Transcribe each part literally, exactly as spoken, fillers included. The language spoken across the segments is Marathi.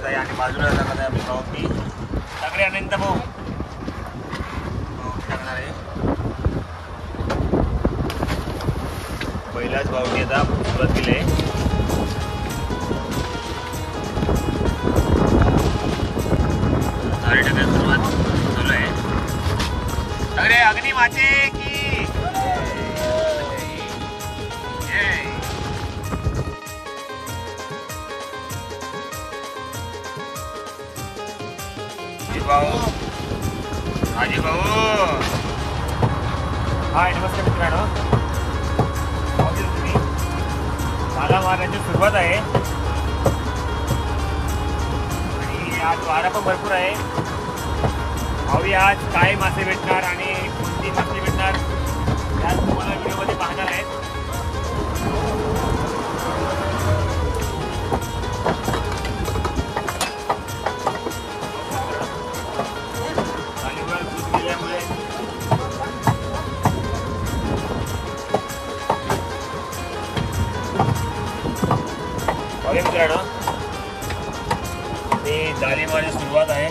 आहे आणि बाजूला टाकत आहे आपली भावकी सगळे अनंत भाऊ टाकणार आहे. पहिलाच भावकी आता सुरुवात केली आहे. झाडे टाकायला सुरुवात चालू आहे. अरे अग्नि माते की भाऊ आजी भाऊ. हाय नमस्कार मित्रांनो. तुम्ही मला मारण्याची सुरुवात आहे आणि आज वारा पण भरपूर आहे. भाऊया आज काय मासे भेटणार आणि कोणती मासे भेटणार त्याच तुम्हाला व्हिडिओमध्ये पाहणार आहेत. मित्रांनो ते जाळी मारण्याची सुरुवात आहे.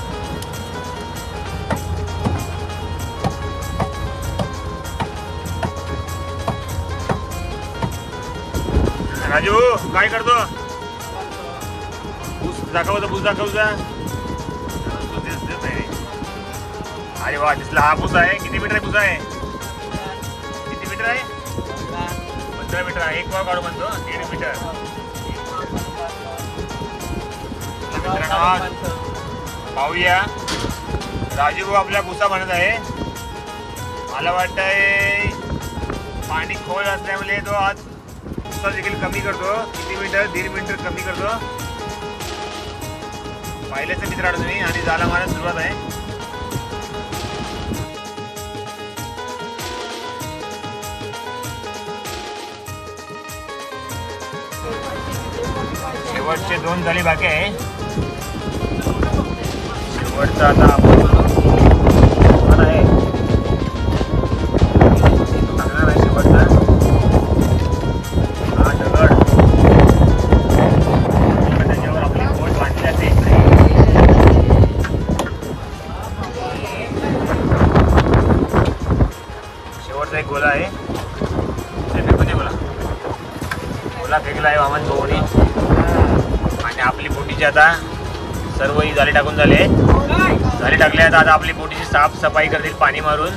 राजू काय करतो? भूस दाखवतो भूस दाखवता. अरे वा दिसला हा भूस आहे. किती मीटर आहे भूस आहे? किती मीटर आहे? पंधरा मीटर आहे. एक पाव काढू म्हणतो दीड मीटर. पाहूया राजू भाऊ आपल्या भुसा म्हणत आहे. मला वाटतंय पाणी खोल असल्यामुळे तो आज भुसा देखील कमी करतो. किती मीटर? दीड मीटर कमी करतो. पाहिलेच मित्रांनो तुम्ही. आणि जाला मारायला सुरुवात आहे. शेवटचे दोन झाली बाकी आहे. शेवटचा आता आपण आहे टाकणार आहे. शेवटचा हा दगड त्याच्यावर आपली बोट बांधली जाते. शेवटचा एक गोला आहे. ते फेकून गोला गोला फेकला आहे वामन भाऊनी. आणि आपली बोटीची आता सर्व ही जाळी टाकून झाले. जाळी टाकले आता आपली बोटीची साफसफाई करतील पाणी मारून.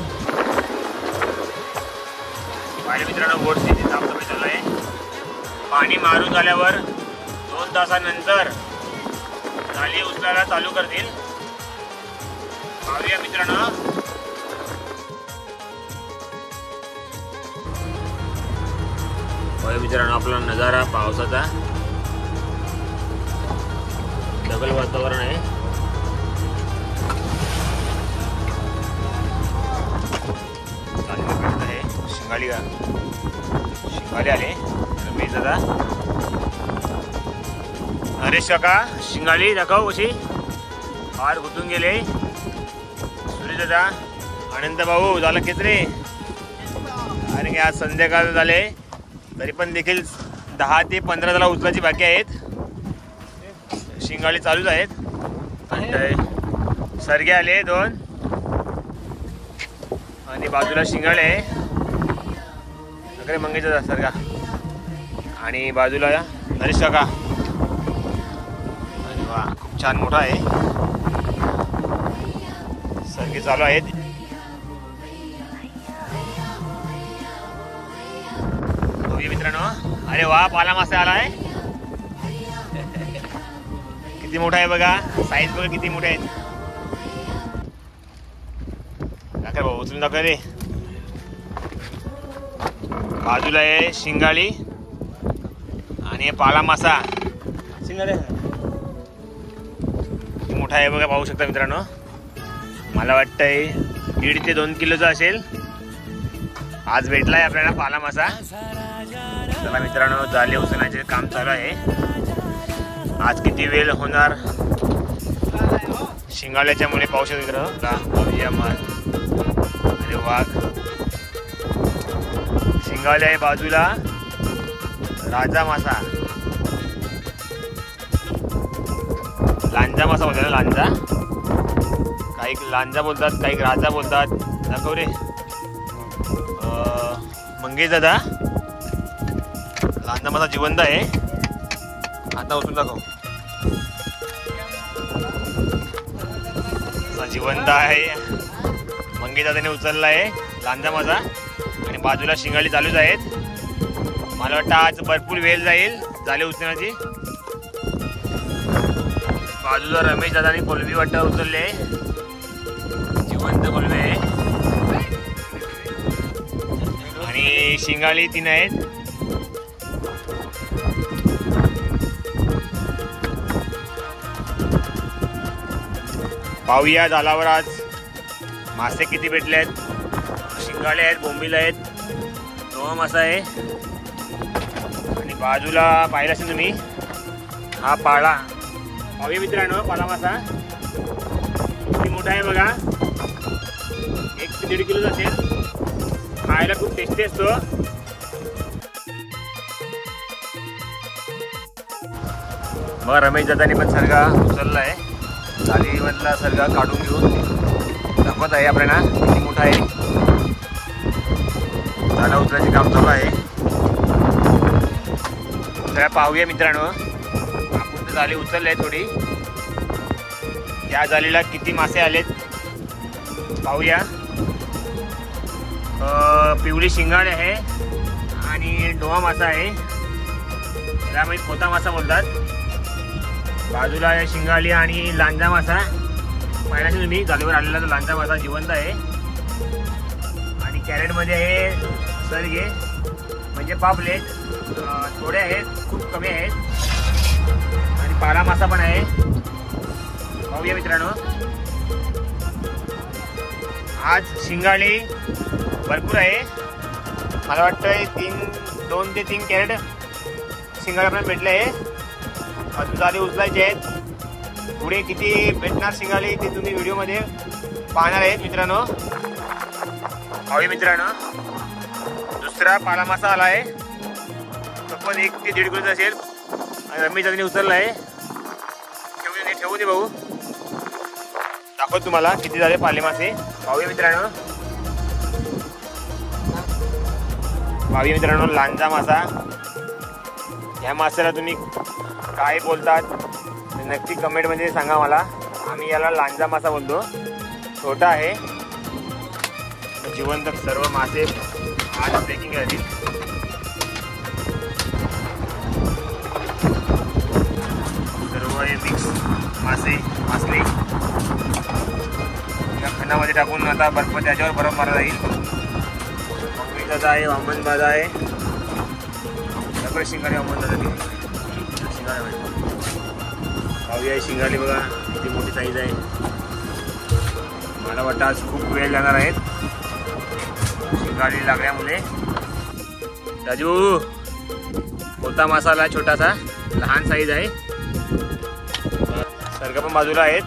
पाहिजे मित्रांनो बोट स्थिती साफसफाई चालू आहे. पाणी मारून झाल्यावर दोन तासानंतर जाळी उचलायला चालू करतील. पाहूया मित्रांनो. पाहूया मित्रांनो आपला नजारा पावसाचा. ढगाळ वातावरण आहे. शिंगाली का शिंगाली आले रमेश दादा. नरेश काका शिंगाली दाखव कशी फार गुंतून गेले. सुरेश दादा आनंद भाऊ झाला खेचरे. आणि आज संध्याकाळ झाले तरी पण देखील दहा ते पंधरा जला उचलाची बाकी आहेत. शिंगाळे चालूच आहेत. सरगे आले दोन आणि बाजूला शिंगाळे अगरे मंगेचा सरगा आणि बाजूला नरेश काका. आणि वा खूप छान मोठा आहे. सरगे चालू आहेत. बघूया मित्रांनो. अरे वा पाला मासा आला आहे. किती मोठा आहे बघा. साईज बघा किती मोठे आहेत. दाखव भाऊ उचलून दाखव रे. बाजूला आहे शिंगाळी आणि पाला मासा. शिंगाळे मोठा आहे बघा पाहू शकता मित्रांनो. मला वाटतंय दीड ते दोन किलोचा असेल. आज भेटलाय आपल्याला पाला मासा. चला मित्रांनो जाळे उचलण्याचे काम चालू आहे. आज किती वेळ होणार शिंगाळ्याच्या मुळे पाहू शकता. अरे वाघ शिंगाळ्या आहे बाजूला. राजा मासा लांजा मासा बोलतात ना, लांजा. काही लांजा बोलतात, काही राजा बोलतात. दाखव रे मंगेश दादा. लांजा मासा जिवंत आहे. आता उचलून दाखव. जिवंत आहे. मंगेश दादाने उचलला आहे लांजा मासा. आणि बाजूला शिंगाळी चालूच आहेत. मला वाटतं आज भरपूर वेळ जाईल झाले उचलण्याची. बाजूला रमेश दादानी कोलबी वाटतं उचलले. जिवंत कोलबी आहे. आणि शिंगाळी तीन आहेत. पाहूया जालावर आज मासे किती भेटले आहेत. शिंगाळे आहेत, बोंबील आहेत, नवा मासा आहे. आणि बाजूला पाहिला असेल तुम्ही हा पाळा. पाहूया मित्रांनो पाला मासा किती मोठा आहे बघा. एक ते दीड किलो असेल. खायला खूप टेस्टी असतो. बघा रमेश दादानी पण सरगा उचलला आहे. थालीमधला सरगा काढून घेऊन दाखवत आहे आपल्याला किती मोठा आहे. झाला उचलायचे काम चालू आहे. जरा पाहूया मित्रांनो आपण तर झाली उचलले थोडी. या जालीला किती मासे आलेत पाहूया. पिवळी शिंगाड आहे आणि डोहा मासा आहे. याला म्हणजे खोता मासा बोलतात. बाजूला आहे शिंगाळी आणि लांजा मासा. पाहिला तुम्ही जालीवर आलेला तो लांजा मासा जिवंत आहे. आणि कॅरेटमध्ये आहे सरगे म्हणजे पापलेट. थोडे आहेत, खूप कमी आहेत. आणि पाला मासा पण आहे. पाहूया मित्रांनो आज शिंगाळी भरपूर आहे. मला वाटतं तीन दोन ते तीन कॅरेट शिंगाळी आपल्याला भेटले आहे. अजून जाली उचलायचे आहेत. पुढे किती भेटणार शिंगाळी ते तुम्ही व्हिडिओमध्ये पाहणार आहेत मित्रांनो. पाहूया मित्रांनो दुसरा पाला मासा आला आहे. तो पण एक ते दीड किलोचा असेल. आणि रमेश दादानी उचलला आहे. ठेवू दे ठेवू दे भाऊ. दाखवतो तुम्हाला किती झाले पाले मासे. पाहूया मित्रांनो. पाहूया मित्रांनो लांजा मासा. ह्या माशाला तुम्ही काय बोलतात नक्की कमेंटमध्ये सांगा मला. आम्ही याला लांजा मासा बोलतो. छोटा आहे. जिवंत सर्व मासे आज पॅकिंग झाली. सर्व हे मिक्स मासे मासले या खणामध्ये टाकून आता बर्फ त्याच्यावर बर्फ मारला जाईल. मंगेश दादा आहे, वामन दादा आहे. सगळे शिंगाळे वामन दादा शिंगाळे. पाहूया शिंगाली बघा किती मोठी साईज आहे. मला वाटतं आज खूप वेळ जाणार आहेत शिंगाली लागल्यामुळे. राजू कोता मसाला छोटासा लहान साईज आहे. सरगा पण बाजूला आहेत.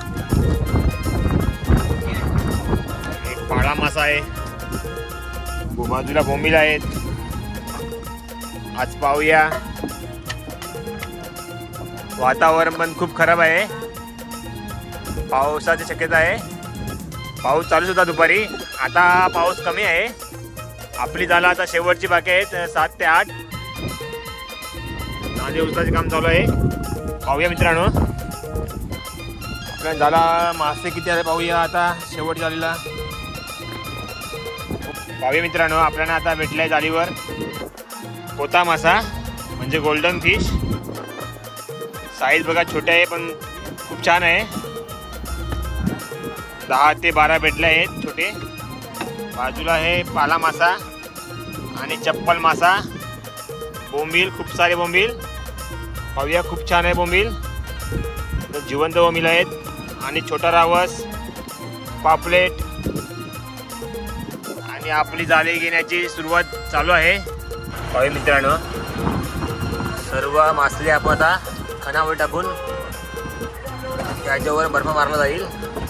एक पाळा मासा आहे. बाजूला बोंबील आहेत. आज पाहूया वातावरण पण खूप खराब आहे. पावसाची शक्यता आहे. पाऊस चालूच होता दुपारी. आता पाऊस कमी आहे. आपली झाला आता शेवटची बाकी आहेत सात ते आठ. नाले उचलाचे काम चालू आहे. पाहूया मित्रांनो आपल्याला झाला मासे किती आले पाहूया. आता शेवट झालेला पाहूया मित्रांनो. आपल्याला आता भेटलाय जाळीवर कोता मासा म्हणजे गोल्डन फिश. साईज बघा छोटे आहे पण खूप छान आहे. दहा ते बारा भेटले आहेत छोटे. बाजूला आहे पाला मासा आणि चप्पल मासा. बोंबील खूप सारे बोंबील पाहूया. खूप छान आहे बोंबील. जिवंत बोंबील आहेत. आणि छोटा रावस पापलेट. आणि आपली जाळी घेण्याची सुरुवात चालू आहे. पाहूया मित्रांनो सर्व मासले आपण आता खणावर टाकून त्याच्यावर बर्फ मारला जाईल.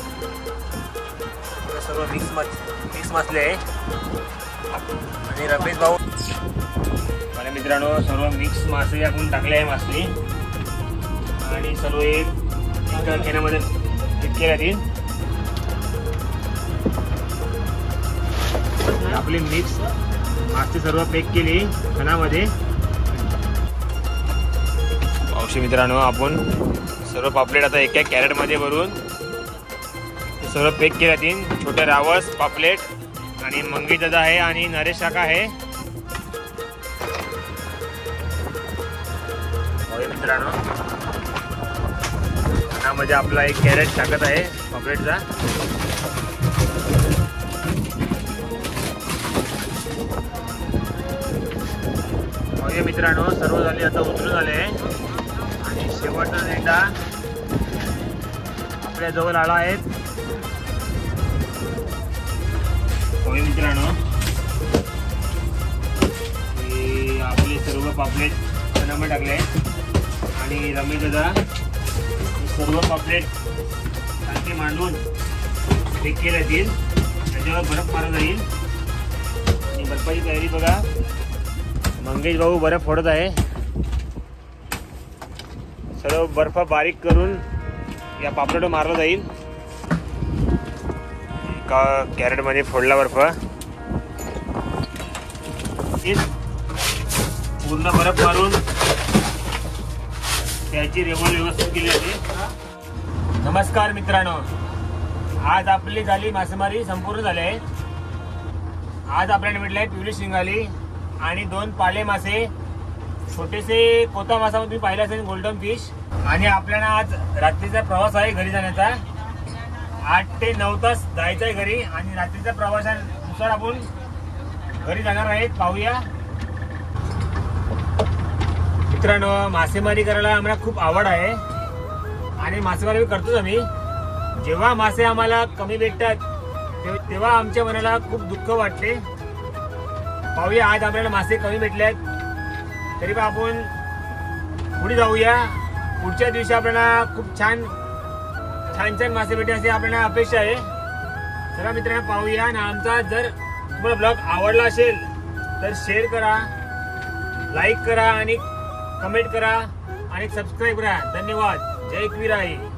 सर्व मिक्स मास मिक्स मासले आहे. आणि रमेश भाऊ आणि मित्रांनो सर्व मिक्स मासे आपण टाकले आहे मासली. आणि सर्व एक एका खेळण्यामध्ये इतके राहतील. आपली मिक्स मासे सर्व पॅक केली खणामध्ये. पावशी मित्रांनो, आपण सर्व पापलेट आता एका कॅरेटमध्ये भरून सर्व पॅक केले जातील. छोटे रावस पापलेट आणि मंगी दादा आहे आणि नरेश काका आहे. मित्रांनो, खणामध्ये आपला एक कॅरेट टाकत आहे पापलेटचा. मित्रांनो, सर्व झाले आता उतरून आले आणि शेवटचा झेंडा आपल्या जवळ आला आहे. होय मित्रांनो, आपले सर्व पापलेट खणामध्ये टाकले आणि रमेश दादा सर्व पापलेट टाके मांडून पॅक केले जातील. त्याच्यावर बर्फ मारला जाईल आणि बर्फाची तयारी बघा. मंगेश भाऊ बर्फ फोडत आहे. सर्व बर्फ बारीक करून या पापलेटवर मारला जाईल. एका कॅरेट मध्ये फोडला बर्फ. पूर्ण बर्फ मारून त्याची रेवल व्यवस्थित केली जाते. नमस्कार मित्रांनो, आज आपली झाली मासेमारी संपूर्ण झाली आहे. आज आपल्याला भेटले आहे पिवळी शिंगाली आणि दोन पाले मासे. छोटेसे कोता मासा तुम्ही पाहिला असेल, गोल्डन फिश. आणि आपल्याला आज रात्रीचा प्रवास आहे घरी जाण्याचा. आठ ते नऊ तास जायचं आहे घरी आणि रात्रीच्या प्रवासानुसार आपण घरी जाणार आहेत. पाहूया मित्रांनो, मासेमारी करायला आम्हाला खूप आवड आहे आणि मासेमारी करतोच आम्ही. जेव्हा मासे आम्हाला कमी भेटतात तेव्हा आमच्या मनाला खूप दुःख वाटते. पाहूया आज आपल्याला मासे कमी भेटले आहेत तरी पण आपण पुढे जाऊया. पुढच्या दिवशी आपल्याला खूप छान छान छान मासे भेटे असे आपल्याला अपेक्षा आहे. चला मित्रांनो, पाहूया. आणि आमचा जर तुम्हाला ब्लॉग आवडला असेल तर शेअर करा, लाईक करा आणि कमेंट करा आणि सबस्क्राईब करा. धन्यवाद. जय एकविराई.